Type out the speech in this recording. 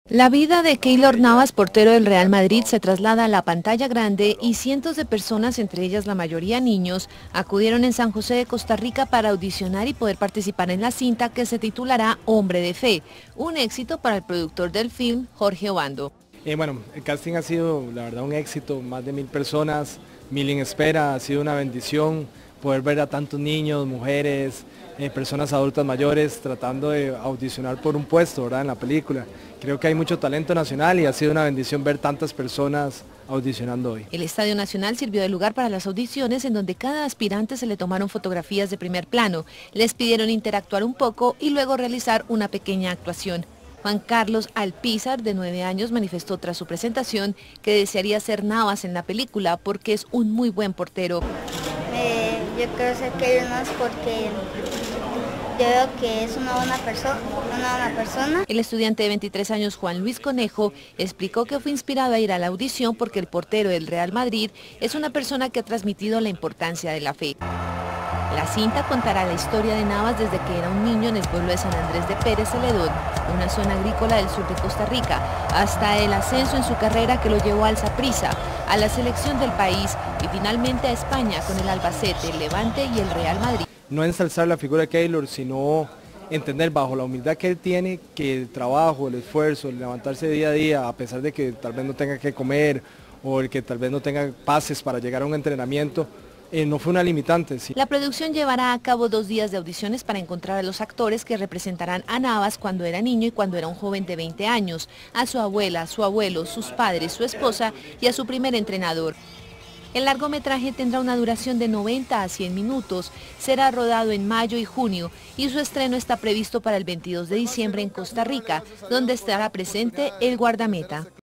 La vida de Keylor Navas, portero del Real Madrid, se traslada a la pantalla grande y cientos de personas, entre ellas la mayoría niños, acudieron en San José de Costa Rica para audicionar y poder participar en la cinta que se titulará Hombre de Fe, un éxito para el productor del film, Jorge Obando. Bueno, el casting ha sido, la verdad, un éxito, más de 1000 personas, 1000 en espera, ha sido una bendición poder ver a tantos niños, mujeres, personas adultas mayores tratando de audicionar por un puesto, ¿verdad?, en la película. Creo que hay mucho talento nacional y ha sido una bendición ver tantas personas audicionando hoy. El Estadio Nacional sirvió de lugar para las audiciones en donde cada aspirante se le tomaron fotografías de primer plano, les pidieron interactuar un poco y luego realizar una pequeña actuación. Juan Carlos Alpizar, de 9 años, manifestó tras su presentación que desearía ser Navas en la película porque es un muy buen portero. Yo quiero ser Keylor Navas porque yo veo que es una buena persona. El estudiante de 23 años, Juan Luis Conejo, explicó que fue inspirado a ir a la audición porque el portero del Real Madrid es una persona que ha transmitido la importancia de la fe. La cinta contará la historia de Navas desde que era un niño en el pueblo de San Andrés de Pérez Celedón, una zona agrícola del sur de Costa Rica, hasta el ascenso en su carrera que lo llevó al Saprissa, a la selección del país y finalmente a España con el Albacete, el Levante y el Real Madrid. No ensalzar la figura de Keylor, sino entender bajo la humildad que él tiene que el trabajo, el esfuerzo, el levantarse día a día, a pesar de que tal vez no tenga que comer o el que tal vez no tenga pases para llegar a un entrenamiento, no fue una limitante. Sí. La producción llevará a cabo 2 días de audiciones para encontrar a los actores que representarán a Navas cuando era niño y cuando era un joven de 20 años, a su abuela, su abuelo, sus padres, su esposa y a su primer entrenador. El largometraje tendrá una duración de 90 a 100 minutos, será rodado en mayo y junio y su estreno está previsto para el 22 de diciembre en Costa Rica, donde estará presente el guardameta.